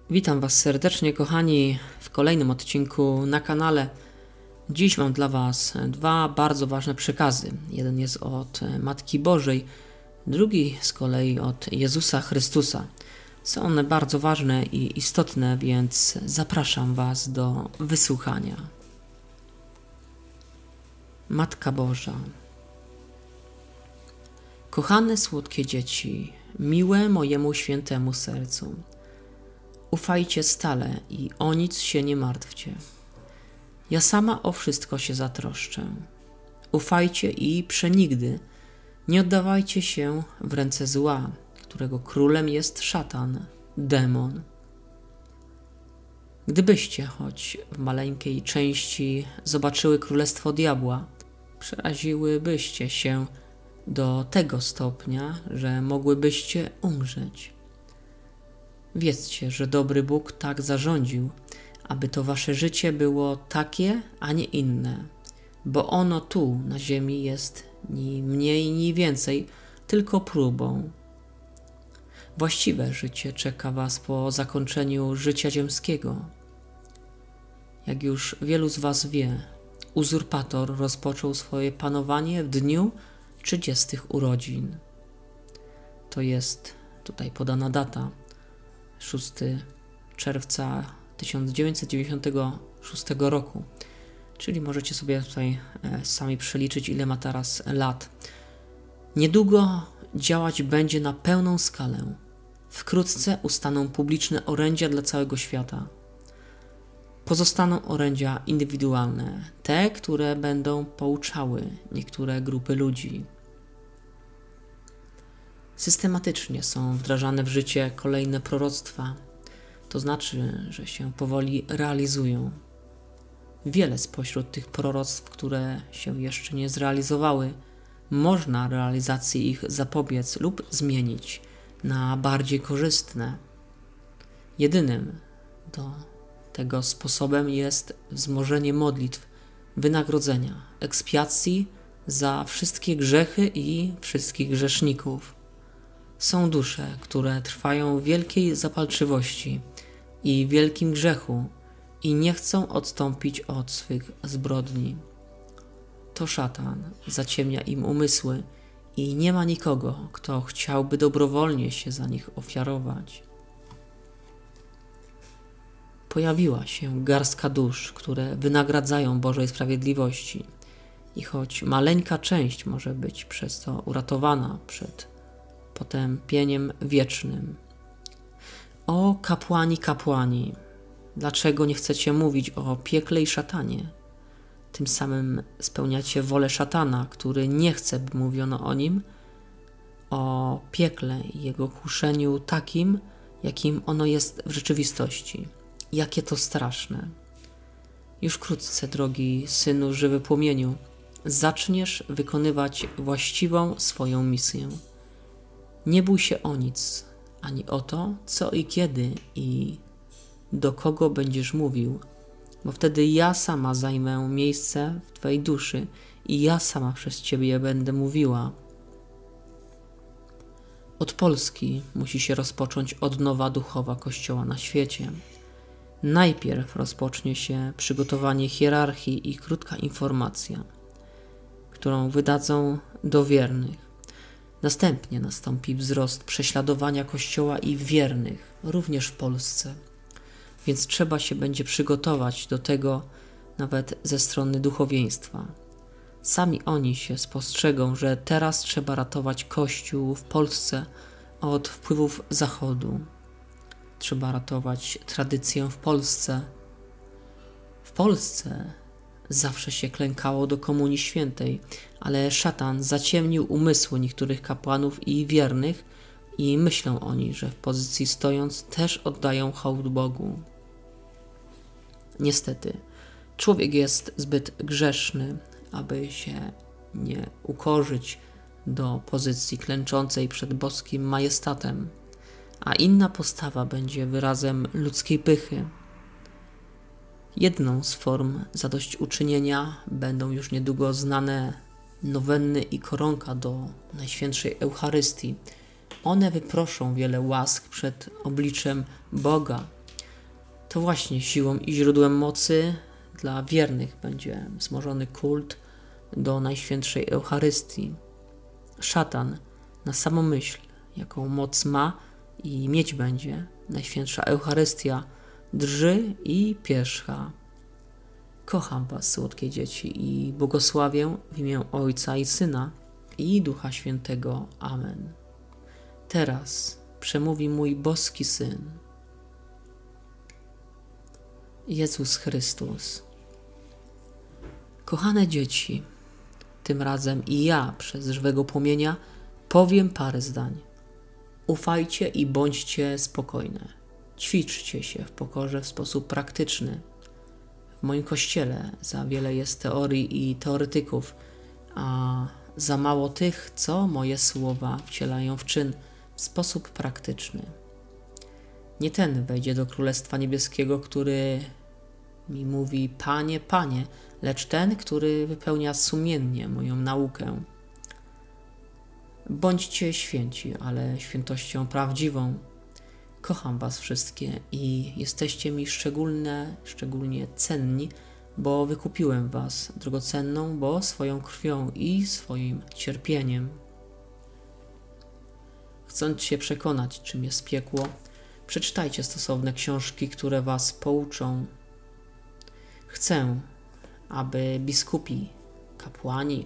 Witam Was serdecznie, kochani, w kolejnym odcinku na kanale. Dziś mam dla Was dwa bardzo ważne przekazy. Jeden jest od Matki Bożej, drugi z kolei od Jezusa Chrystusa. Są one bardzo ważne i istotne, więc zapraszam Was do wysłuchania. Matka Boża. Kochane, słodkie dzieci, miłe mojemu świętemu sercu, ufajcie stale i o nic się nie martwcie. Ja sama o wszystko się zatroszczę. Ufajcie i przenigdy nie oddawajcie się w ręce zła, którego królem jest szatan, demon. Gdybyście choć w maleńkiej części zobaczyły królestwo diabła, przeraziłybyście się do tego stopnia, że mogłybyście umrzeć. Wiedzcie, że dobry Bóg tak zarządził, aby to wasze życie było takie, a nie inne, bo ono tu, na ziemi, jest ni mniej, ni więcej, tylko próbą. Właściwe życie czeka was po zakończeniu życia ziemskiego. Jak już wielu z was wie, uzurpator rozpoczął swoje panowanie w dniu 30 urodzin. To jest tutaj podana data, 6 czerwca 1996 roku, czyli możecie sobie tutaj sami przeliczyć, ile ma teraz lat. Niedługo działać będzie na pełną skalę. Wkrótce ustaną publiczne orędzia dla całego świata. Pozostaną orędzia indywidualne, te, które będą pouczały niektóre grupy ludzi. Systematycznie są wdrażane w życie kolejne proroctwa, to znaczy, że się powoli realizują. Wiele spośród tych proroctw, które się jeszcze nie zrealizowały, można realizacji ich zapobiec lub zmienić na bardziej korzystne. Jedynym do tego sposobem jest wzmożenie modlitw, wynagrodzenia, ekspiacji za wszystkie grzechy i wszystkich grzeszników. Są dusze, które trwają w wielkiej zapalczywości i wielkim grzechu i nie chcą odstąpić od swych zbrodni. To szatan zaciemnia im umysły i nie ma nikogo, kto chciałby dobrowolnie się za nich ofiarować. Pojawiła się garstka dusz, które wynagradzają Bożej sprawiedliwości i choć maleńka część może być przez to uratowana przed potępieniem wiecznym. O kapłani, kapłani, dlaczego nie chcecie mówić o piekle i szatanie? Tym samym spełniacie wolę szatana, który nie chce, by mówiono o nim, o piekle i jego kuszeniu takim, jakim ono jest w rzeczywistości. Jakie to straszne. Już wkrótce, drogi synu żywy płomieniu, zaczniesz wykonywać właściwą swoją misję. Nie bój się o nic, ani o to, co i kiedy i do kogo będziesz mówił, bo wtedy ja sama zajmę miejsce w twojej duszy i ja sama przez ciebie będę mówiła. Od Polski musi się rozpocząć odnowa duchowa Kościoła na świecie. Najpierw rozpocznie się przygotowanie hierarchii i krótka informacja, którą wydadzą do wiernych. Następnie nastąpi wzrost prześladowania Kościoła i wiernych, również w Polsce. Więc trzeba się będzie przygotować do tego nawet ze strony duchowieństwa. Sami oni się spostrzegą, że teraz trzeba ratować Kościół w Polsce od wpływów Zachodu. Trzeba ratować tradycję w Polsce. W Polsce zawsze się klękało do Komunii Świętej, ale szatan zaciemnił umysły niektórych kapłanów i wiernych i myślą oni, że w pozycji stojąc też oddają hołd Bogu. Niestety, człowiek jest zbyt grzeszny, aby się nie ukorzyć do pozycji klęczącej przed boskim majestatem, a inna postawa będzie wyrazem ludzkiej pychy. Jedną z form zadośćuczynienia będą już niedługo znane nowenny i koronka do Najświętszej Eucharystii. One wyproszą wiele łask przed obliczem Boga To właśnie siłą i źródłem mocy dla wiernych będzie wzmożony kult do Najświętszej Eucharystii. Szatan na samą myśl, jaką moc ma i mieć będzie Najświętsza Eucharystia, drży i pierzcha. Kocham was, słodkie dzieci, i błogosławię w imię Ojca i Syna i Ducha Świętego. Amen. Teraz przemówi mój boski Syn, Jezus Chrystus. Kochane dzieci, tym razem i ja przez żywego płomienia powiem parę zdań. Ufajcie i bądźcie spokojne. Ćwiczcie się w pokorze w sposób praktyczny. W moim kościele za wiele jest teorii i teoretyków, a za mało tych, co moje słowa wcielają w czyn w sposób praktyczny. Nie ten wejdzie do Królestwa Niebieskiego, który mi mówi: Panie, Panie, lecz ten, który wypełnia sumiennie moją naukę. Bądźcie święci, ale świętością prawdziwą. Kocham was wszystkie i jesteście mi szczególnie cenni, bo wykupiłem was drogocenną, bo swoją krwią i swoim cierpieniem. Chcąc się przekonać, czym jest piekło, przeczytajcie stosowne książki, które was pouczą. Chcę, aby biskupi, kapłani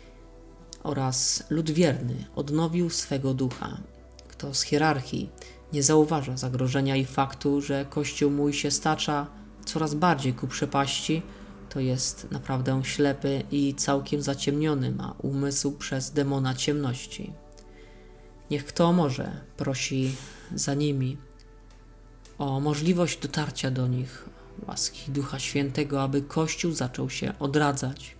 oraz lud wierny odnowił swego ducha. Kto z hierarchii nie zauważa zagrożenia i faktu, że Kościół mój się stacza coraz bardziej ku przepaści, to jest naprawdę ślepy i całkiem zaciemniony ma umysł przez demona ciemności. Niech kto może prosi za nimi o możliwość dotarcia do nich, łaski Ducha Świętego, aby Kościół zaczął się odradzać.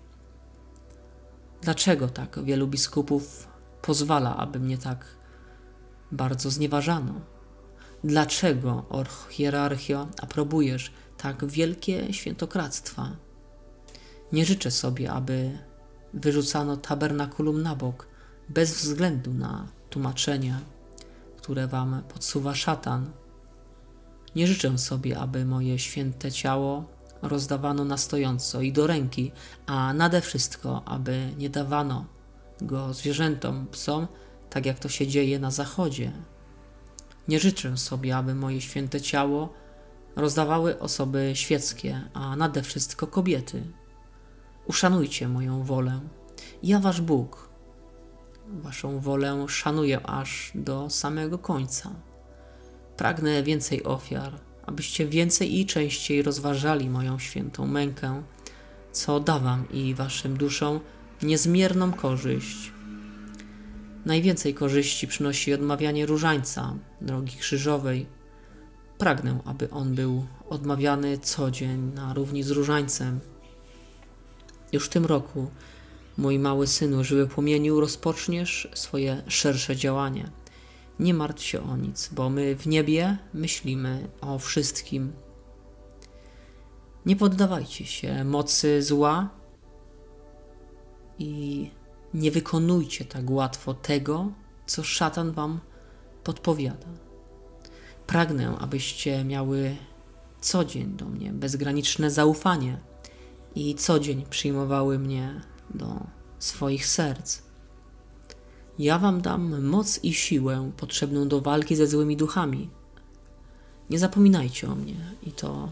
Dlaczego tak wielu biskupów pozwala, aby mnie tak bardzo znieważano? Dlaczego, hierarchio, aprobujesz tak wielkie świętokradztwa? Nie życzę sobie, aby wyrzucano tabernakulum na bok, bez względu na tłumaczenia, które wam podsuwa szatan. Nie życzę sobie, aby moje święte ciało rozdawano na stojąco i do ręki, a nade wszystko, aby nie dawano go zwierzętom, psom, tak jak to się dzieje na zachodzie. Nie życzę sobie, aby moje święte ciało rozdawały osoby świeckie, a nade wszystko kobiety. Uszanujcie moją wolę. Ja, wasz Bóg, waszą wolę szanuję aż do samego końca. Pragnę więcej ofiar, abyście więcej i częściej rozważali moją świętą mękę, co da wam i waszym duszom niezmierną korzyść. Najwięcej korzyści przynosi odmawianie różańca, drogi krzyżowej. Pragnę, aby on był odmawiany co dzień na równi z różańcem. Już w tym roku, mój mały synu, żywy płomieniu, rozpoczniesz swoje szersze działanie. Nie martw się o nic, bo my w niebie myślimy o wszystkim. Nie poddawajcie się mocy zła i nie wykonujcie tak łatwo tego, co szatan wam podpowiada. Pragnę, abyście miały co dzień do mnie bezgraniczne zaufanie i co dzień przyjmowały mnie do swoich serc. Ja wam dam moc i siłę potrzebną do walki ze złymi duchami. Nie zapominajcie o mnie i to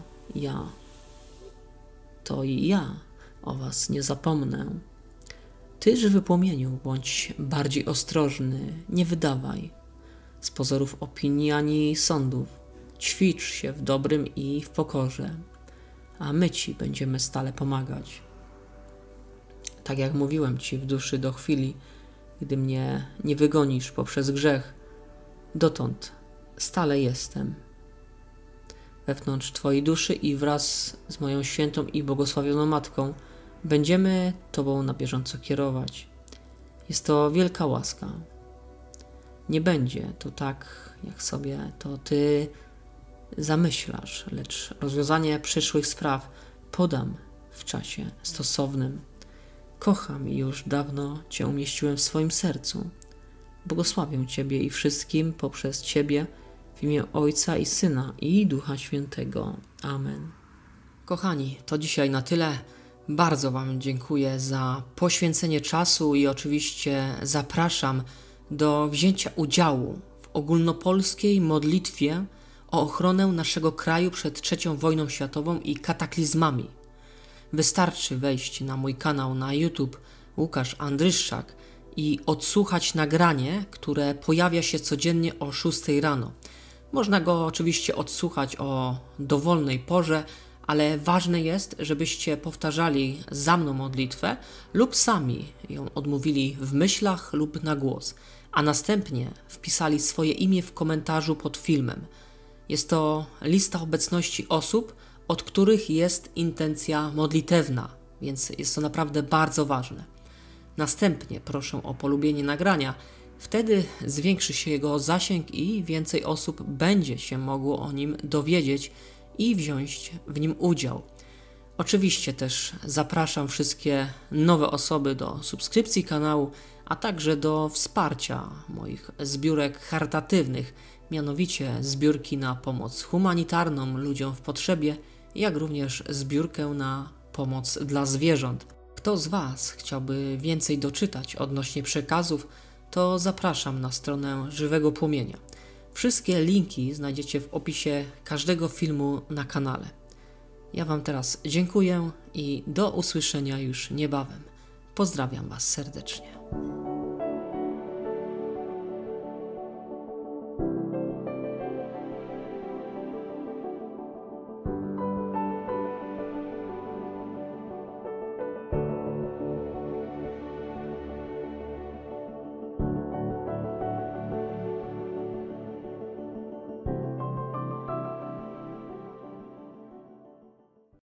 i ja o was nie zapomnę. Ty, żywy płomieniu, bądź bardziej ostrożny, nie wydawaj z pozorów opinii ani sądów. Ćwicz się w dobrym i w pokorze, a my ci będziemy stale pomagać. Tak jak mówiłem ci w duszy do chwili, gdy mnie nie wygonisz poprzez grzech, dotąd stale jestem wewnątrz twojej duszy i wraz z moją świętą i błogosławioną Matką będziemy tobą na bieżąco kierować. Jest to wielka łaska. Nie będzie to tak, jak sobie to ty zamyślasz, lecz rozwiązanie przyszłych spraw podam w czasie stosownym. Kocham i już dawno cię umieściłem w swoim sercu. Błogosławię ciebie i wszystkim poprzez ciebie w imię Ojca i Syna i Ducha Świętego. Amen. Kochani, to dzisiaj na tyle. Bardzo Wam dziękuję za poświęcenie czasu i oczywiście zapraszam do wzięcia udziału w ogólnopolskiej modlitwie o ochronę naszego kraju przed III wojną światową i kataklizmami. Wystarczy wejść na mój kanał na YouTube Łukasz Andryszczak i odsłuchać nagranie, które pojawia się codziennie o 6 rano. Można go oczywiście odsłuchać o dowolnej porze, ale ważne jest, żebyście powtarzali za mną modlitwę lub sami ją odmówili w myślach lub na głos, a następnie wpisali swoje imię w komentarzu pod filmem. Jest to lista obecności osób, od których jest intencja modlitewna, więc jest to naprawdę bardzo ważne. Następnie proszę o polubienie nagrania, wtedy zwiększy się jego zasięg i więcej osób będzie się mogło o nim dowiedzieć i wziąć w nim udział. Oczywiście też zapraszam wszystkie nowe osoby do subskrypcji kanału, a także do wsparcia moich zbiórek charytatywnych, mianowicie zbiórki na pomoc humanitarną ludziom w potrzebie, jak również zbiórkę na pomoc dla zwierząt. Kto z Was chciałby więcej doczytać odnośnie przekazów, to zapraszam na stronę Żywego Płomienia. Wszystkie linki znajdziecie w opisie każdego filmu na kanale. Ja Wam teraz dziękuję i do usłyszenia już niebawem. Pozdrawiam Was serdecznie.